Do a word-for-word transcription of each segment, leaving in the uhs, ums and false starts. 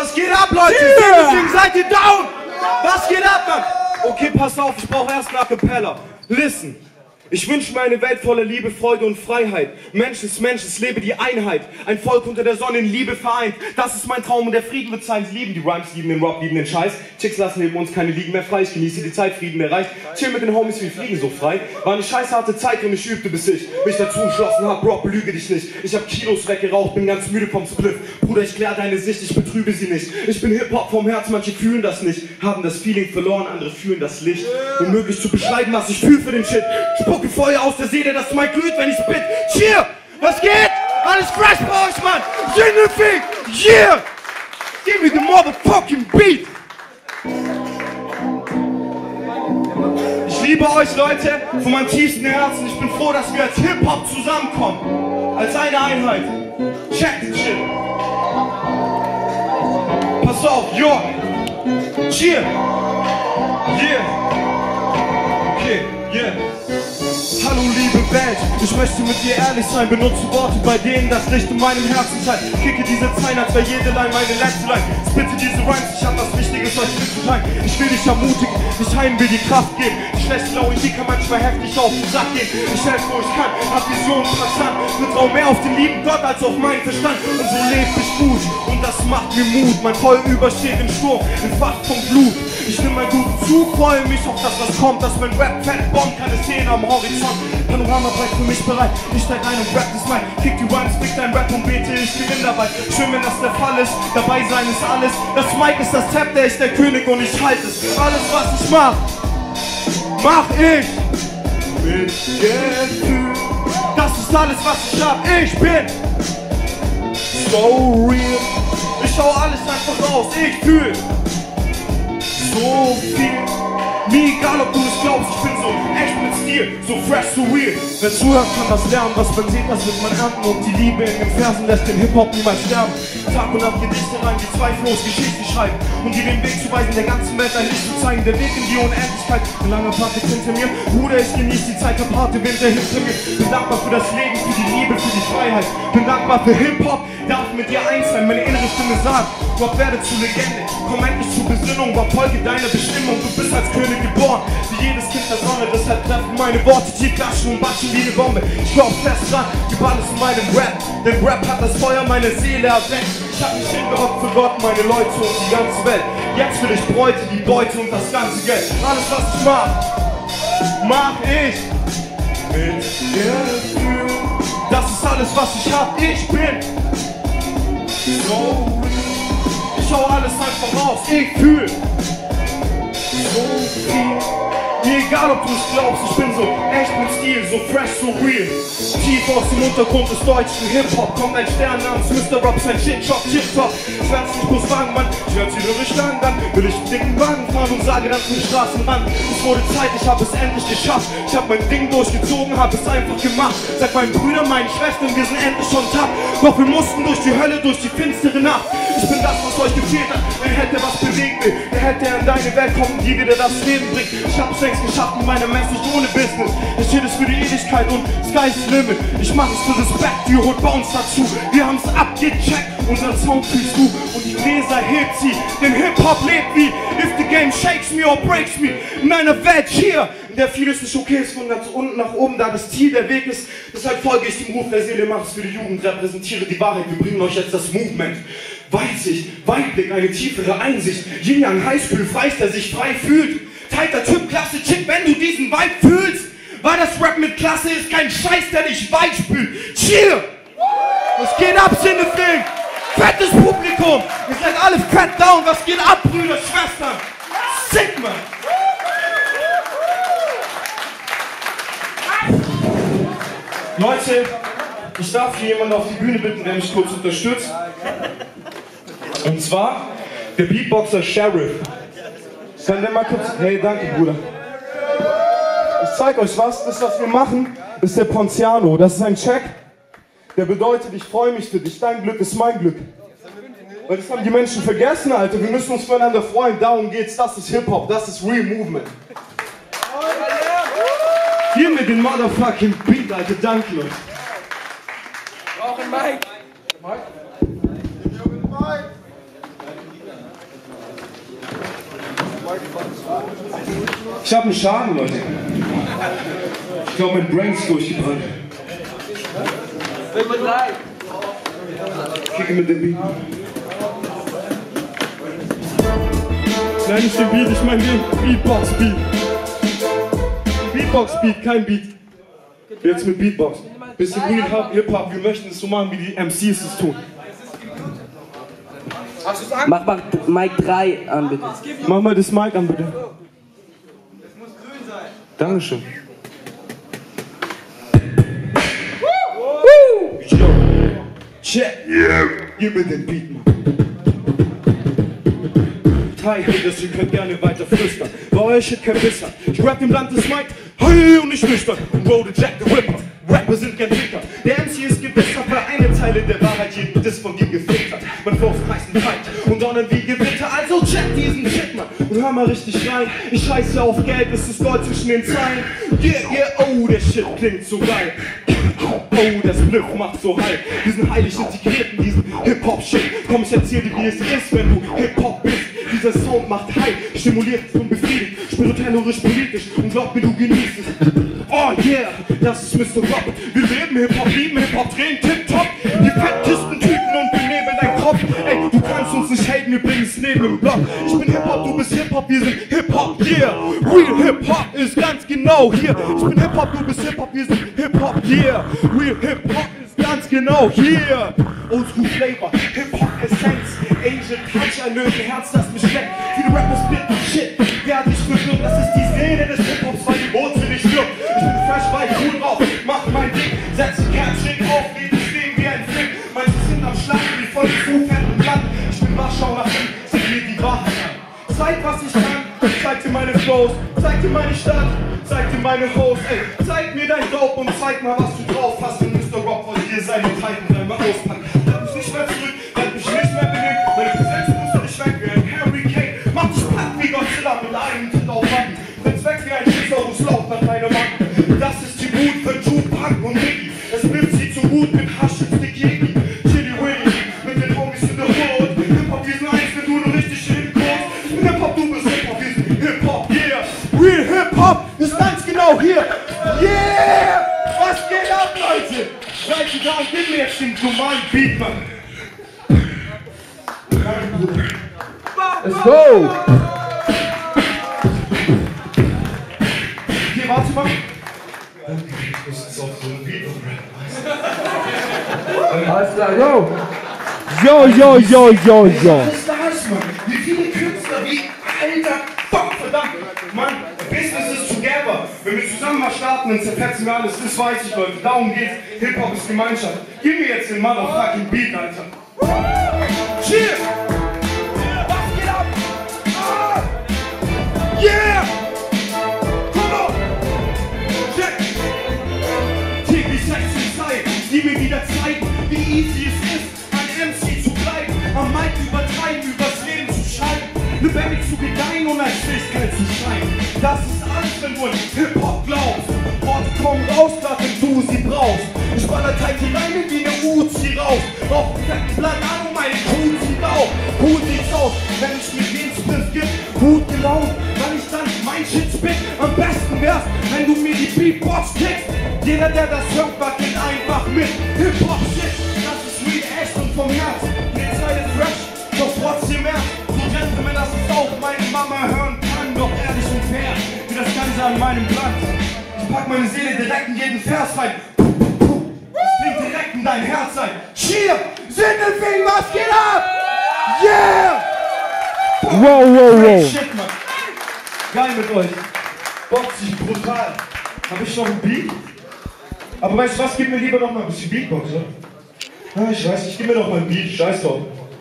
Was geht ab, Leute? Yeah. Deswegen seid ihr down! Was geht ab, Mann? Okay, pass auf, ich brauche erst eine A Cappella. Listen. Ich wünsche mir eine Welt voller Liebe, Freude und Freiheit. Mensch ist Mensch, es lebe die Einheit. Ein Volk unter der Sonne in Liebe vereint. Das ist mein Traum und der Frieden wird sein. Sie lieben die Rhymes, lieben den Rock, lieben den Scheiß. Chicks lassen neben uns keine Liegen mehr frei. Ich genieße die Zeit, Frieden erreicht. Chill mit den Homies, wir fliegen so frei. War eine scheiß harte Zeit und ich übte, bis ich mich dazu entschlossen hab. Bro, belüge dich nicht. Ich hab Kilos weggeraucht, bin ganz müde vom Spliff. Bruder, ich klär deine Sicht, ich betrübe sie nicht. Ich bin Hip-Hop vom Herz, manche fühlen das nicht. Haben das Feeling verloren, andere fühlen das Licht. Unmöglich zu beschreiben, was ich fühle für den Shit. Spucke Feuer aus der Seele, das mein glüht, wenn ich spit. Cheer! Was geht? Alles fresh bei euch, Mann! Signific! Yeah! Give me the motherfucking beat! Ich liebe euch, Leute, von meinem tiefsten Herzen. Ich bin froh, dass wir als Hip-Hop zusammenkommen. Als eine Einheit. Check the shit. Pass auf, yo! Cheer! Yeah! Okay, yeah! Hallo liebe Welt, ich möchte mit dir ehrlich sein. Benutze Worte, bei denen das Licht in meinem Herzen scheint. Kicke diese Zeilen, als wäre jede Line meine letzte Line. Spitte diese Rhymes, ich hab was Wichtiges euch mitzuteilen. Ich will dich ermutigen, dich heim will die Kraft geben. Die schlechte Laune, die kann manchmal heftig auf den Sack gehen. Ich helfe, wo ich kann, hab Visionen, Verstand. Vertrau mehr auf den lieben Gott als auf meinen Verstand. Und so lebe ich gut und das macht mir Mut. Mein Voll übersteht den Sturm, im Fach vom Blut. Ich nimm meinen guten Zug, freue mich auf das, was kommt. Dass mein Rap fett bombt, keine Szene am Horizont. Panoramabrett für mich bereit, ich steig ein und rap ist mein. Kick die Rhymes, fick dein Rap und bete, ich gewinn dabei. Schön, wenn das der Fall ist, dabei sein ist alles. Das Mic ist das Zepter, ich der König und ich halte es. Alles, was ich mach, mach ich mit Gefühl. Das ist alles, was ich hab, ich bin so real. Ich schau alles einfach raus, ich fühl so viel. Mir egal, ob du es glaubst, ich bin so echt mit Stil, so fresh, so real. Wer zuhört, kann das lernen, was man sieht, das wird man ernten. Und die Liebe in den Versen lässt den Hip-Hop niemals sterben. Tag und Nacht Gedichte rein, die zweifellos Geschichte schreiben. Und dir den Weg zu weisen, der ganzen Welt ein Licht zu zeigen. Der Weg in die Unendlichkeit, ein langer Part liegt hinter mir. Bruder, ich genieße die Zeit, hab harte Winter hinter mir. Bin dankbar für das Leben, für die Liebe, für die Freiheit. Bin dankbar für Hip-Hop, darf mit dir eins sein. Meine innere Stimme sagt, Gott werde zu Legende. Komm endlich zur Besinnung, verfolge deine Bestimmung. Du bist als König geboren, wie jedes Kind der Sonne. Deshalb treffen meine Worte tief, klatschen und batschen wie eine Bombe. Ich glaub fest dran, gib alles in meinem Rap. Denn Rap hat das Feuer meine Seele erweckt. Ich hab mich hingehockt für Gott, meine Leute und die ganze Welt. Jetzt will ich Bräute, die Beute und das ganze Geld. Alles was ich mach, mach ich mit Gefühl. Das ist alles was ich hab, ich bin so real. Ich schau alles einfach raus, ich fühl so viel. Mir egal, ob du es glaubst, ich bin so echt mit Stil, so fresh, so real. Tief aus dem Untergrund des deutschen Hip-Hop kommt ein Stern namens Mister Rob, sein Shit-Shop, Tip-Top. Ich werd's nicht bloß sagen, Mann, ich werd's wieder durchschlagen, dann will ich einen dicken Wagen fahren und sage dann zum Straßenrand. Es wurde Zeit, ich hab es endlich geschafft. Ich hab mein Ding durchgezogen, hab es einfach gemacht. Sag meinen Brüdern, meinen Schwestern, wir sind endlich schon tapp. Doch wir mussten durch die Hölle, durch die finstere Nacht. Ich bin das, was euch gefehlt hat. Wer hätte was bewegen will, der hätte in deine Welt kommen, die wieder das Leben bringt. Ich hab's längst geschafft mit meiner Message ohne Business. Ich steht es für die Ewigkeit und sky's the limit. Ich mach es für Respekt, die holt bei uns dazu. Wir haben's abgecheckt, unser Sound fühlst du und die Gläser hebt sie. Denn Hip-Hop lebt wie if the game shakes me or breaks me. In einer Welt hier, in der vieles nicht okay ist, von ganz unten nach oben, da das Ziel der Weg ist. Deshalb folge ich dem Ruf der Seele, mach es für die Jugend, repräsentiere die Wahrheit. Wir bringen euch jetzt das Movement. Weitsicht, Weitblick, eine tiefere Einsicht. Yin Yang Highschool, Freist, der sich frei fühlt. Tighter Typ, Klasse, Chick, wenn du diesen Vibe fühlst. Weil das Rap mit Klasse ist kein Scheiß, der dich weit spült. Cheer! Was geht ab, Sinnefing? Fettes Publikum! Ihr seid alle fett down. Was geht ab, Brüder, Schwestern? Sick, man! Leute, ich darf hier jemanden auf die Bühne bitten, der mich kurz unterstützt. Und zwar der Beatboxer Sheriff. Kann der mal kurz... Hey, danke, Bruder. Ich zeig euch was. Das, was wir machen, ist der Ponciano. Das ist ein Check, der bedeutet, ich freue mich für dich. Dein Glück ist mein Glück. Weil das haben die Menschen vergessen, Alter. Wir müssen uns füreinander freuen. Darum geht's. Das ist Hip-Hop. Das ist Real Movement. Hier mit dem motherfucking Beat, Alter. Danke, Leute. Brauchen Mike. Mike? Ich hab einen Schaden, Leute. Ich glaube, mein Brain ist durchgebrannt. Kicke mit dem Beat. Nein, nicht den Beat, ich meine den Beatbox-Beat. Beatbox-Beat, kein Beat. Jetzt mit Beatbox. Bisschen Real Hip-Hop, wir möchten es so machen, wie die M Cs es tun. Mach mal Mic drei an, bitte. Mach mal das Mic an, bitte. Es muss grün sein. Dankeschön. Yo, check. Yeah. Gib mir den Beat, Mann. Hi, Haters, ihr könnt gerne weiter flüstern. Bei euch shit kein Biss hat. Ich grab dem Land des Mic, hey, und ich nüchtern. Und roll the Jack the Ripper. Rapper sind gern Ficker. Der M C ist gewiss, weil eine Zeile der Wahrheit jeden Diss von dir gefickt hat. Man Flows meisten Fight und donnern wie Gewitter. Also check diesen Shit, Mann, und hör mal richtig rein. Ich scheiße auf Geld, es ist Gold zwischen den Zeilen. Yeah, yeah, oh, der Shit klingt so geil. Oh, das Bluff macht so heil. Wir sind heilig integriert in diesen Hip-Hop-Shit. Komm, ich erzähl dir, wie es ist, wenn du Hip-Hop bist. Dieser Sound macht heil, stimuliert und befriedigt. Spirituellerisch, politisch und glaub mir, du genießt es. Oh yeah, das ist Mister Rock. Wir leben Hip-Hop, lieben Hip-Hop, drehen tipptopp. Die fettesten Typen und benebeln deinen Kopf. Ey, du kannst uns nicht haten, wir bringen es neben im Block. Ich bin Hip-Hop, du bist Hip-Hop, wir sind Hip-Hop, yeah. Real Hip-Hop ist ganz genau hier. Ich bin Hip-Hop, du bist Hip-Hop, wir sind Hip-Hop, yeah. Real Hip-Hop ist ganz genau hier. Oldschool Flavor, Hip-Hop Essenz, Angel Touch, ein Löwenherz, das mich schmeckt. Viele Rappers splitten Shit, wer hat dich verwirrt? Das ist die Seele des Hip-Hops, weil die Wurzel nicht stirbt. Ich bin fresh, weil ich cool drauf, mach mein Ding, setz die Kernschick auf, lebe das Leben wie ein Film. Manche sind am Schlagen, wie voll Zufall und Land. Ich bin Warschau nach ihm, sag mir die Wahrheit an. Zeig, was ich kann, zeig dir meine Flows, zeig dir meine Stadt, zeig dir meine Host, ey. Zeig mir dein Dope und zeig mal, was du drauf hast. Und Mister Rock wollte hier seine Zeiten einmal auspacken. Bleib mich nicht mehr zurück, bleib mich nicht mehr benehmen. Meine Präsenz musste nicht weg wie ein Hurricane. Mach dich platt wie Godzilla mit einem Tritt auf Wacken. Find's weg wie ein Schießerus laut nach deiner Macken. Das ist die Wut für Tupac und Ricky. Es nimmt sie zu gut mit Haschitz, Dickie, Chili Willy, mit den Homies in der Hood. Hip-Hop, wir sind eins, wenn du nur richtig hinkommst. Hip-Hop, du bist Hip-Hop, wir sind Hip-Hop, yeah. Real Hip-Hop ist ganz genau hier. Yeah! Was geht ab, Leute? Seid ihr da und gib mir jetzt den normalen Beat, Mann. Let's go! Hier, warte mal. Ich muss jetzt auf so einen Beat umrennen. Alles klar, yo! Yo, yo, yo, yo, yo! Was ist das, Mann? Wie viele Künstler, wie alter Fuck, verdammt! Mann, Business is together. Wenn wir zusammen mal starten, dann zerfetzen wir alles, das weiß ich, Leute. Darum geht's. Hip-Hop ist Gemeinschaft. Gib mir jetzt den motherfucking Beat, Alter. Cheers! Was geht ab? Ah! Yeah! Come on! Check! Täglich sechzehn Zeit, die mir wieder zeigen, wie easy es ist, ein M C zu bleiben. Am Mic übertreiben, übers Leben zu schreiben. Lebendig zu gedeihen und als Fähigkeit zu schreien. Das ist alles, wenn du an Hip-Hop glaubst. Worte kommen raus, grad wenn du sie brauchst. Ich baller Teig die Reime wie eine Uzi raus. Auf dem fetten Blatt an und meine Kuh zieht auf. Cool sieht's aus, wenn ich mir den Spliff gib. Gut gelaunt, weil ich dann mein Shit spit. Am besten wär's, wenn du mir die Beatbox kickst. Jeder, der das hört, wackelt einfach mit. Hip-Hop-Shit, das ist real, echt und vom Herz. Die Zeit ist fresh, doch trotzdem ernst. So Gentleman, dass es auch meine Mama hören kann. Doch ehrlich und fair, wie das Ganze an meinem Blatt. Ich pack meine Seele direkt in jeden Vers rein. Das klingt direkt in dein Herz ein. Cheer! Sindelfing, was geht ab? Yeah! Wow, wow, wow! Shit, Mann. Geil mit euch. Boxig, brutal. Hab ich noch einen Beat? Aber weißt du was? Gib mir lieber noch mal ein bisschen Beatbox, oder? Ah, ich weiß nicht, gib mir noch mal einen Beat. Scheiß drauf.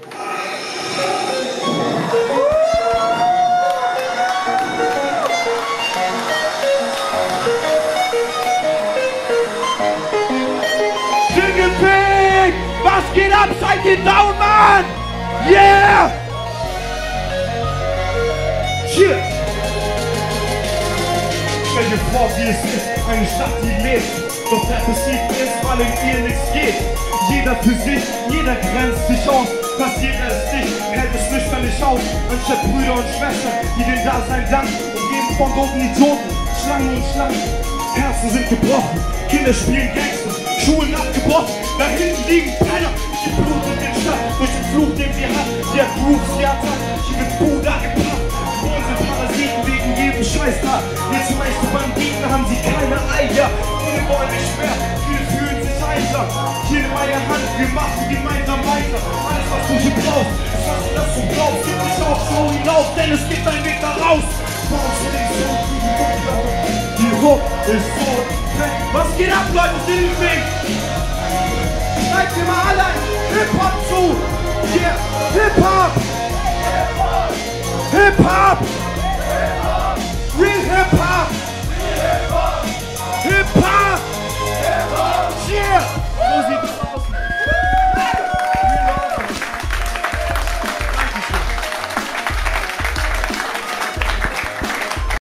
Sindelfing! Was geht ab? Seid ihr down, Mann? Yeah! Cheers! Stell dir vor, wie es ist, eine Stadt, die lebt. Doch depressiv ist, weil in ihr nichts geht. Jeder für sich, jeder grenzt sich aus. Passiert es nicht, hält es nüchtern nicht aus. raus, anstatt Brüder und Schwestern, die den Dasein danken, umgeben von doofen Idioten, Schlangen und Schlangen. Herzen sind gebrochen, Kinder spielen Gangster, Schulen abgebrochen, da hinten liegen Penner, die Blut in den Stadt, durch den Fluch, den wir hatten, der Grooves, die Attack, die mit Buda gepackt. Wollen sind Parasiten wegen jedem Scheiß da, jetzt meist beim Gegner haben sie keine Eier, viele wollen nicht mehr, viele fühlen sich einsam. Hier in meiner Hand, wir machen gemeinsam weiter, alles was du hier brauchst, ist was du das du glaubst, gib dich auch so hinaus, denn es gibt einen Weg da raus. Die Hook ist so. Was geht ab, Leute? Silving! Zeigt mir mal alle Hip-Hop zu! Yeah! Hip-Hop! Hip-Hop!